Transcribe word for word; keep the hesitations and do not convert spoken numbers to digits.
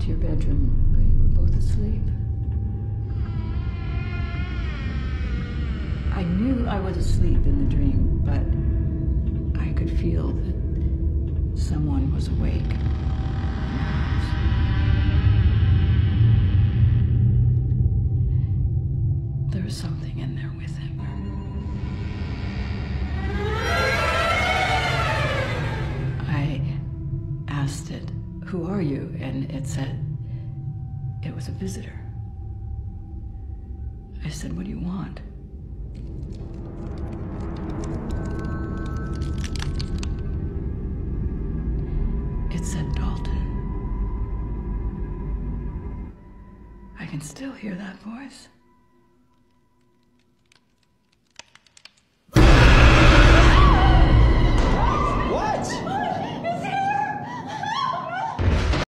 to your bedroom, but you were both asleep. I knew I was asleep in the dream, but I could feel that someone was awake in the house. There was something in there with him. I asked it, "Who are you?" And it said it was a visitor. I said, "What do you want?" It said, "Dalton." I can still hear that voice.